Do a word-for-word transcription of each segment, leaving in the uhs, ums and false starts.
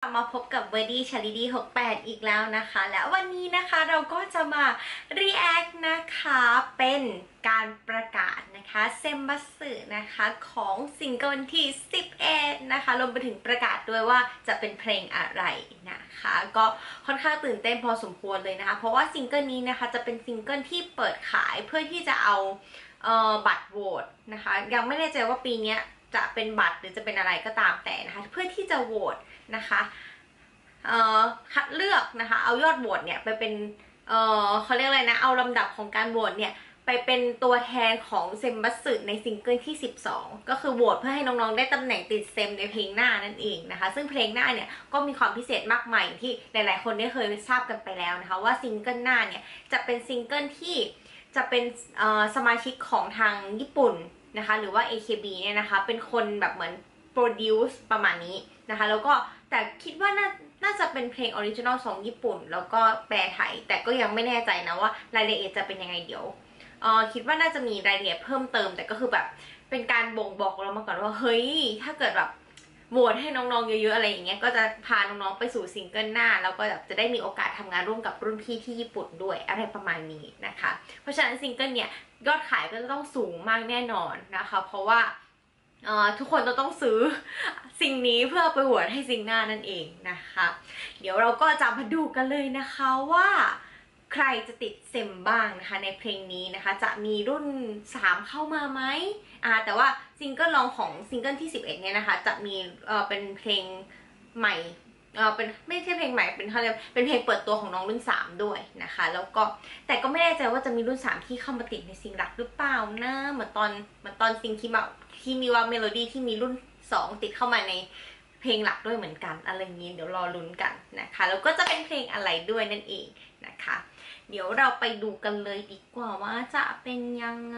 มาพบกับเวอร์ดี้ชาลิดีหกแปดอีกแล้วนะคะและวันนี้นะคะเราก็จะมา react นะคะเป็นการประกาศนะคะเซมบัสสึนะคะของซิงเกิลที่สิบเอ็ดนะคะรวมไปถึงประกาศด้วยว่าจะเป็นเพลงอะไรนะคะก็ค่อนข้างตื่นเต้นพอสมควรเลยนะคะเพราะว่าซิงเกิลนี้นะคะจะเป็นซิงเกิลที่เปิดขายเพื่อที่จะเอาเอ่อบัตรโหวตนะคะยังไม่แน่ใจว่าปีนี้จะเป็นบัตรหรือจะเป็นอะไรก็ตามแต่นะคะเพื่อที่จะโหวตนะคะเอ่อคัดเลือกนะคะเอายอดโหวตเนี่ยไปเป็นเอ่อเขาเรียกอะไรนะเอาลำดับของการโหวตเนี่ยไปเป็นตัวแทนของเซมบัสสึในซิงเกิลที่สิบสองก็คือโหวตเพื่อให้น้องๆได้ตำแหน่งติดเซมในเพลงหน้านั่นเองนะคะซึ่งเพลงหน้าเนี่ยก็มีความพิเศษมากมายที่หลายๆคนได้เคยทราบกันไปแล้วนะคะว่าซิงเกิลหน้าเนี่ยจะเป็นซิงเกิลที่จะเป็นสมาชิกของทางญี่ปุ่นนะคะหรือว่า เอ เค บี เนี่ยนะคะเป็นคนแบบเหมือน produce ประมาณนี้นะคะแล้วก็แต่คิดว่าน่าน่าจะเป็นเพลงออริจินอลของญี่ปุ่นแล้วก็แปลไทยแต่ก็ยังไม่แน่ใจนะว่ารายละเอียดจะเป็นยังไงเดี๋ยวเออคิดว่าน่าจะมีรายละเอียดเพิ่มเติมแต่ก็คือแบบเป็นการบ่งบอกเรามาก่อนว่าเฮ้ยถ้าเกิดแบบโหวตให้น้องๆเยอะๆอะไรอย่างเงี้ยก็จะพาน้องๆไปสู่ซิงเกิลหน้าแล้วก็แบบจะได้มีโอกาสทำงานร่วมกับรุ่นพี่ที่ญี่ปุ่นด้วยอะไรประมาณนี้นะคะเพราะฉะนั้นซิงเกิลเนี่ยยอดขายก็จะต้องสูงมากแน่นอนนะคะเพราะว่าทุกคนจะต้องซื้อสิ่งนี้เพื่อไปโหวตให้ซิงหน้านั่นเองนะคะเดี๋ยวเราก็จะมาดูกันเลยนะคะว่าใครจะติดเซมบ้างนะคะในเพลงนี้นะคะจะมีรุ่นสามเข้ามาไหมอ่าแต่ว่าซิงเกิลรองของซิงเกิลที่สิบเอ็ดเนี่ยนะคะจะมีเอ่อเป็นเพลงใหม่เออเป็นไม่ใช่เพลงใหม่เป็นเขาเรียกเป็นเพลงเปิดตัวของน้องรุ่นสามด้วยนะคะแล้วก็แต่ก็ไม่แน่ใจว่าจะมีรุ่นสามที่เข้ามาติดในซิงหลักหรือเปล่านะเหมือนตอนเหมือนตอนซิงที่มาที่มีว่าเมโลดี้ที่มีรุ่นสองติดเข้ามาในเพลงหลักด้วยเหมือนกันอะไรอย่างนี้เดี๋ยวรอลุ้นกันนะคะแล้วก็จะเป็นเพลงอะไรด้วยนั่นเองนะคะเดี๋ยวเราไปดูกันเลยดีกว่าว่าจะเป็นยังไง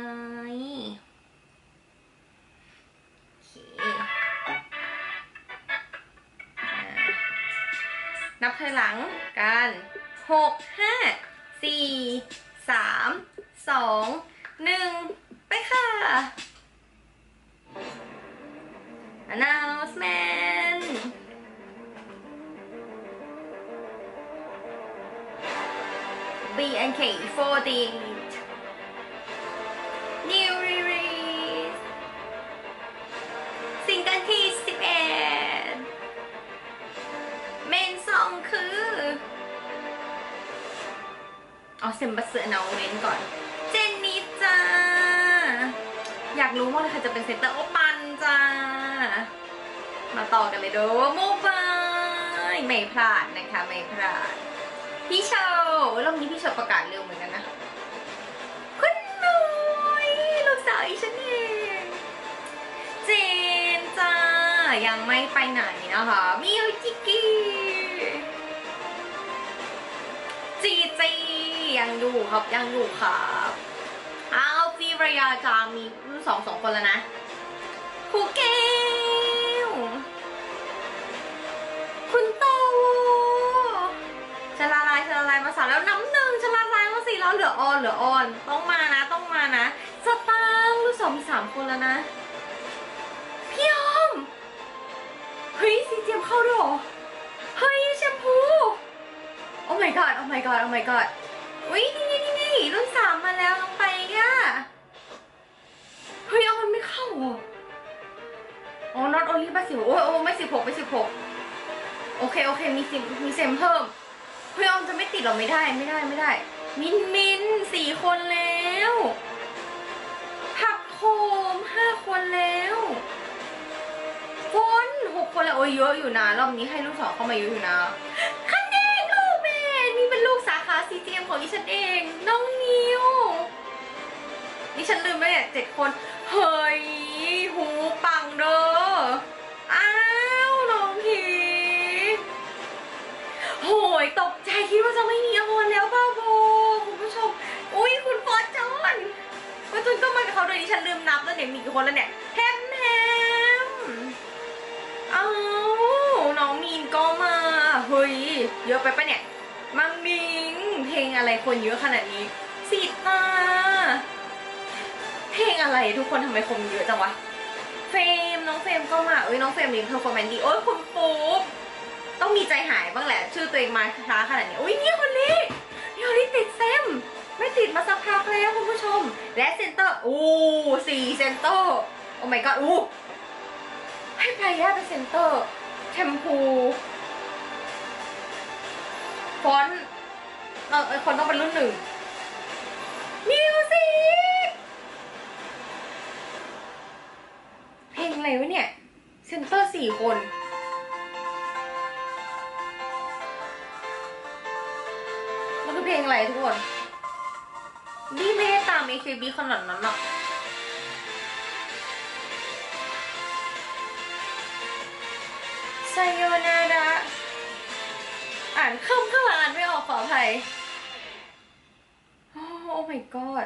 โอเคนับถอยหลังกันหก ห้า สี่ สาม สอง หนึ่งไปค่ะ announcementบี เอ็น เค โฟร์ตีน New Release ซิงเกิลที่สิบเอ็ดเมนซองคือเอาเซมบัสสึเอาเมนก่อนเจนนี่จ้าอยากรู้ว่าใครจะเป็นเซนเตอร์โอปันจ้ามาต่อกันเลยเด้อโมบายไม่พลาดนะคะไม่พลาดพี่เชว์รอบนี้พี่เชว์ประกาศเร็วเหมือนกันนะคุณน้อยลูกสาวอีฉันเองเจนจ้ายังไม่ไปไหนนะคะมิวจิกิจีจียังอยู่ครับยังอยู่ครับอ้าวฟีรยาจางมีรุ่นสองสองคนแล้วนะครูเกลคุณโตชลาลายชลาลายมาสามแล้วน้ำหนึ่งชลาลายมาสี่แล้วเหลือออนเหลือออนต้องมานะต้องมานะสตางค์รุ่นสองมีสามคนแล้วนะพี่ออมเฮ้ยซีเจมเข้าด้วยหรอเฮ้ยแชมพูโอ้ my god โอ้ my god โอ้ my god อุ้ยนี่นี่นี่รุ่นสามมาแล้วน้องไปอ่ะเฮ้ยเอามันไม่เข้าเหรออ๋อ not only สิบหกโอ้โอ้ไม่สิบหกไม่สิบหกโอเคโอเคมีซิมมีเซมเพิ่มเฮ้ยออมจะไม่ติดหรอไม่ได้ไม่ได้ไม่ได้มินมินสี่คนแล้วผักโคมห้าคนแล้วฝนหกคนแล้วโอ้ยเยอะอยู่นะรอบนี้ให้ลูกสาวเข้ามาเยอะอยู่นะคันเองลูกแม่นี่เป็นลูกสาขาซีเจมของดิฉันเองน้องนิวนี่ฉันลืมไปเนี่ยเจ็ดคนเฮ้ยหูปังเด้ออ้าวน้องพีโหยตกใจคิดว่าจะไม่มีออนแล้วบ้าโบคุณผู้ชมอุ้ยคุณฟอร์จอนฟอร์จอนก็มากับเขาโดยที่ฉันลืมนับแล้วเนี่ยมีกี่คนแล้วเนี่ยแฮมแฮมอ้าวน้องมีนก็มาเฮ้ยเยอะไปปะเนี่ยมังมิงเพลงอะไรคนเยอะขนาดนี้สีตาเพลงอะไรทุกคนทำไมคนเยอะจังวะเฟรมน้องเฟรมก็มาเอ้ยน้องเฟรมนี่เพอร์ฟอร์แมนซ์ดีโอ้ยคุณปุ๊บต้องมีใจหายบ้างแหละชื่อตัวเองมาช้าขนาดนี้อุ้ยนี่คนนี้นี่คนนี้ติดเซมไม่ติดมาสักพักแล้วคุณผู้ชมและเซนเตอร์อู้สี่เซนเตอร์โอ้ my god อู้ให้ไพย่าเป็นเซนเตอร์แชมพูฟอนต์เออคนต้องเป็นรุ่นหนึ่งมิวสิกเพลงอะไรวะเนี่ยเซนเตอร์สี่คนมันคือเพลงอะไรทุกคนนี่ไม่ได้ตาม เอ เค บี ขนาดนั้นหรอกไซโยนาดะอ่านคำข้างหลังอ่านไม่ออกขออภัยโอ้ my god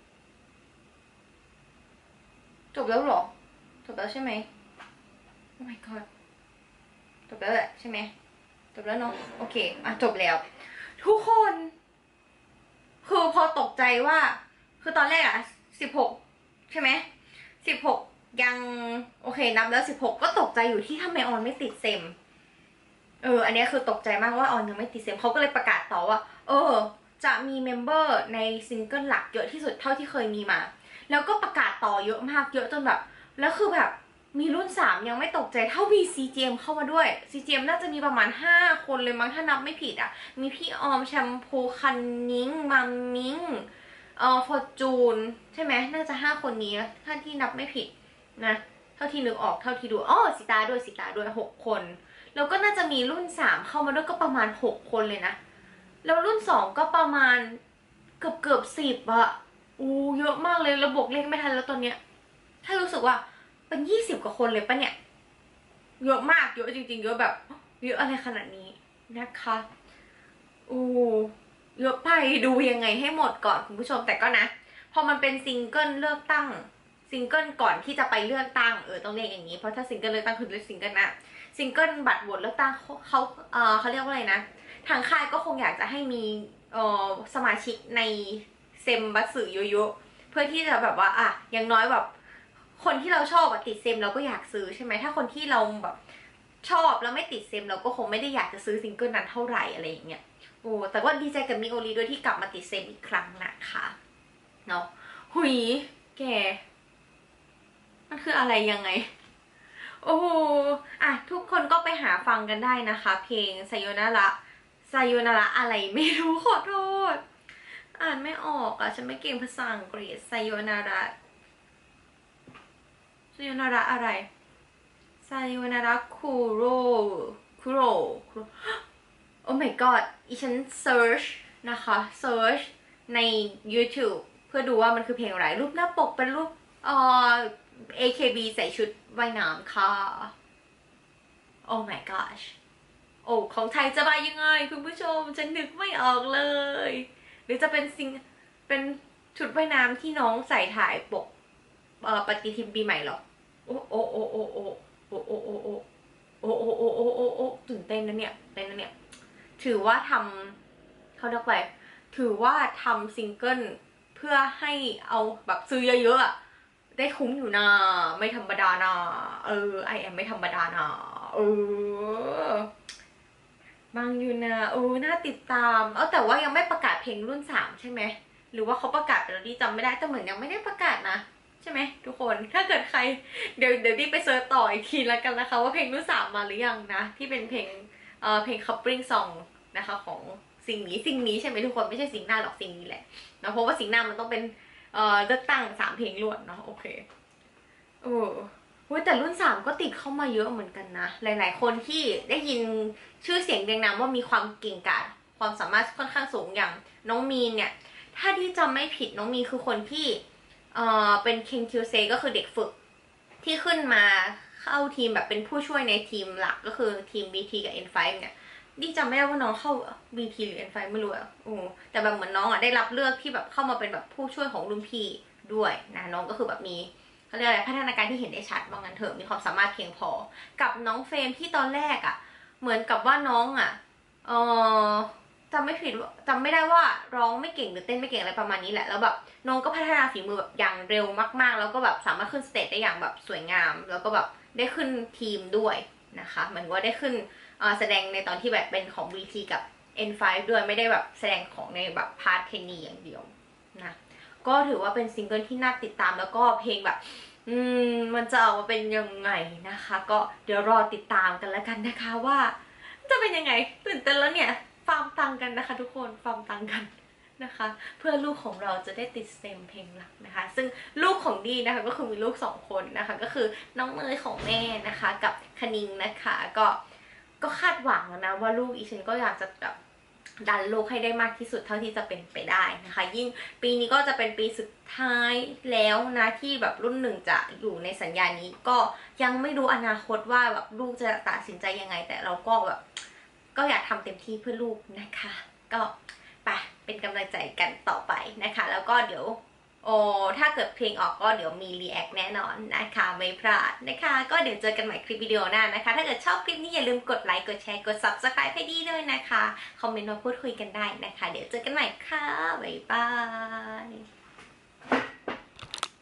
จบแล้วหรอจบแล้วใช่ไหม โอ้ my god จบแล้วแหละใช่ไหมจบแล้วเนาะโอเคอ่ะจบแล้วทุกคนคือพอตกใจว่าคือตอนแรกอะสิบหกใช่ไหมสิบหกยังโอเคนับแล้วสิบหกก็ตกใจอยู่ที่ทำไมออนไม่ติดเซมเอออันนี้คือตกใจมากว่าออนยังไม่ติดเซมเขาก็เลยประกาศต่อว่าเออจะมีเมมเบอร์ในซิงเกิลหลักเยอะที่สุดเท่าที่เคยมีมาแล้วก็ประกาศต่อเยอะมากเยอะจนแบบแล้วคือแบบมีรุ่นสามยังไม่ตกใจเท่ามี ซี จี เอ็ม เข้ามาด้วย ซี จี เอ็ม น่าจะมีประมาณห้าคนเลยมั้งถ้านับไม่ผิดอ่ะมีพี่ออมแชมพูคันนิ้งมัมมิงเอ่อฟอร์จูนใช่ไหมน่าจะห้าคนนี้ถ้าที่นับไม่ผิดนะเท่าที่นึกออกเท่าที่ดูอ๋อสิตาด้วยสิตาด้วยหกคนแล้วก็น่าจะมีรุ่นสามเข้ามาด้วยก็ประมาณหกคนเลยนะแล้วรุ่นสองก็ประมาณเกือบเกือบสิบอะอู้เยอะมากเลยระบบเลขไม่ทันแล้วตอนเนี้ยถ้ารู้สึกว่าเป็นยี่สิบกว่าคนเลยปะเนี่ยเยอะมากเยอะจริงๆเยอะแบบเยอะอะไรขนาดนี้นะคะอู้เยอะไปดูยังไงให้หมดก่อนคุณผู้ชมแต่ก็นะพอมันเป็นซิงเกิลเลือกตั้งซิงเกิลก่อนที่จะไปเลือกตั้งเออต้องเรียกอย่างนี้เพราะถ้าซิงเกิลเลือกตั้งคือเรียกซิงเกิลนะซิงเกิลบัตรโหวตเลือกตั้งเขาเออเขาเรียกว่าอะไรนะทางค่ายก็คงอยากจะให้มีเออสมาชิกในเซมบัสสึเยอะๆเพื่อที่จะแบบว่าอ่ะอย่างน้อยแบบคนที่เราชอบอะติดเซมเราก็อยากซื้อใช่ไหมถ้าคนที่เราแบบชอบแล้วไม่ติดเซมเราก็คงไม่ได้อยากจะซื้อซิงเกิลนั้นเท่าไหร่อะไรอย่างเงี้ยโอ้แต่ว่าดีใจกับมิโอริด้วยที่กลับมาติดเซมอีกครั้งนะคะเนาะหุยแกมันคืออะไรยังไงโอ้โหอ่ะทุกคนก็ไปหาฟังกันได้นะคะเพลงไซโยนาระไซโยนาระอะไรไม่รู้ขอโทษอ่านไม่ออกอ่ะฉันไม่เก่งภาษาอังกฤษไซโยนาระไซโยนาระอะไรไซโยนาระคุโรคุโรโอ้ my god อีฉัน search นะคะ search ใน YouTube เพื่อดูว่ามันคือเพลงอะไรรูปหน้าปกเป็นรูปเอ่อ เอ เค บี ใส่ชุดว่ายน้ำค่ะ โอ้ my gosh โอ้ของไทยจะมายังไงคุณผู้ชมฉันนึกไม่ออกเลยหรือจะเป็นซิงเป็นชุดว่ายน้ำที่น้องใส่ถ่ายปกเอ่อปฏิทินปีใหม่หรอโอ้โอ้โอ้โอ้โอ้โอ้โอ้โอ้โอ้โอ้โอ้โอ้โอ้โอ้โอ้ตื่นเต้นนะเนี่ยเต้นนะเนี่ยถือว่าทำเขาเรียกว่าถือว่าทำซิงเกิลเพื่อให้เอาแบบซื้อเยอะๆอะได้คุ้มอยู่นะไม่ธรรมดานะเออไอแอมไม่ธรรมดานะเออบางอยู่นะเออน่าติดตามเออแต่ว่ายังไม่ประกาศเพลงรุ่นสามใช่ไหมหรือว่าเขาประกาศไปแล้วดิจำไม่ได้แต่เหมือนยังไม่ได้ประกาศนะใช่ไหมทุกคนถ้าเกิดใครเดี๋ยวเดี๋ยวดิไปเซิร์ชต่ออีกทีแล้วกันนะคะว่าเพลงรุ่นสามมาหรือยังนะที่เป็นเพลงเอ่อเพลง coupling song นะคะของสิ่งนี้สิ่งนี้ใช่ไหมทุกคนไม่ใช่สิ่งหน้าหรอกสิ่งนี้แหละนะเพราะว่าสิ่งหน้ามันต้องเป็นเอ่อเลือกตั้งสามเพลงรวดเนาะโอเคเออแต่รุ่นสามก็ติดเข้ามาเยอะเหมือนกันนะหลายๆคนที่ได้ยินชื่อเสียงเรียงนามว่ามีความเก่งกาจความสามารถค่อนข้างสูงอย่างน้องมีนเนี่ยถ้าที่จำไม่ผิดน้องมีนคือคนที่เอ่อเป็นเคนคิวเซก็คือเด็กฝึกที่ขึ้นมาเข้าทีมแบบเป็นผู้ช่วยในทีมหลักก็คือทีม บี ที กับ เอ็น ไฟว์ เนี่ยดิจำไม่ได้ว่าน้องเข้า บี ที หรือ เอ็น ไฟว์ ไม่รู้อะโอ้แต่แบบเหมือนน้องอะได้รับเลือกที่แบบเข้ามาเป็นแบบผู้ช่วยของรุ่นพี่ด้วยนะน้องก็คือแบบมีเขาเรียกอะไรพัฒนาการที่เห็นได้ชัดว่างั้นเถอะมีความสามารถเพียงพอกับน้องเฟรมที่ตอนแรกอะเหมือนกับว่าน้องอะเออจำไม่ผิดจำไม่ได้ว่าร้องไม่เก่งหรือเต้นไม่เก่งอะไรประมาณนี้แหละแล้วแบบน้องก็พัฒนาฝีมือแบบอย่างเร็วมากๆแล้วก็แบบสามารถขึ้นสเตจได้อย่างแบบสวยงามแล้วก็แบบได้ขึ้นทีมด้วยนะคะเหมือนว่าได้ขึ้นแสดงในตอนที่แบบเป็นของ วี ที กับ เอ็น ไฟว์ ด้วยไม่ได้แบบแสดงของในแบบพาร์ทเทนนีอย่างเดียวนะก็ถือว่าเป็นซิงเกิลที่น่าติดตามแล้วก็เพลงแบบอืมมันจะออกมาเป็นยังไงนะคะก็เดี๋ยวรอติดตามกันแล้วกันนะคะว่าจะเป็นยังไงตื่นเต้นแล้วเนี่ยฟาร์มตังกันนะคะทุกคนฟาร์มตังกันนะคะเพื่อลูกของเราจะได้ติดสเต็มเพลงหลักนะคะซึ่งลูกของดีนะคะก็คือมีลูกสองคนนะคะก็คือน้องเนยของแม่นะคะกับคณิงนะคะก็ก็คาดหวังนะว่าลูกอีฉันก็อยากจะแบบดันลูกให้ได้มากที่สุดเท่าที่จะเป็นไปได้นะคะยิ่งปีนี้ก็จะเป็นปีสุดท้ายแล้วนะที่แบบรุ่นหนึ่งจะอยู่ในสัญญานี้ก็ยังไม่รู้อนาคตว่าแบบลูกจะตัดสินใจยังไงแต่เราก็แบบก็อยากทำเต็มที่เพื่อลูกนะคะก็ไปเป็นกำลังใจกันต่อไปนะคะแล้วก็เดี๋ยวโอ้ถ้าเกิดเพลงออกก็เดี๋ยวมีรีแอคแน่นอนนะคะไม่พลาดนะคะก็เดี๋ยวเจอกันใหม่คลิปวิดีโอหน้านะคะถ้าเกิดชอบคลิปนี้อย่าลืมกดไลค์กดแชร์กด ซับสไครบ์ ให้ดีด้วยนะคะคอมเมนต์มาพูดคุยกันได้นะคะเดี๋ยวเจอกันใหม่ค่ะบ๊ายบาย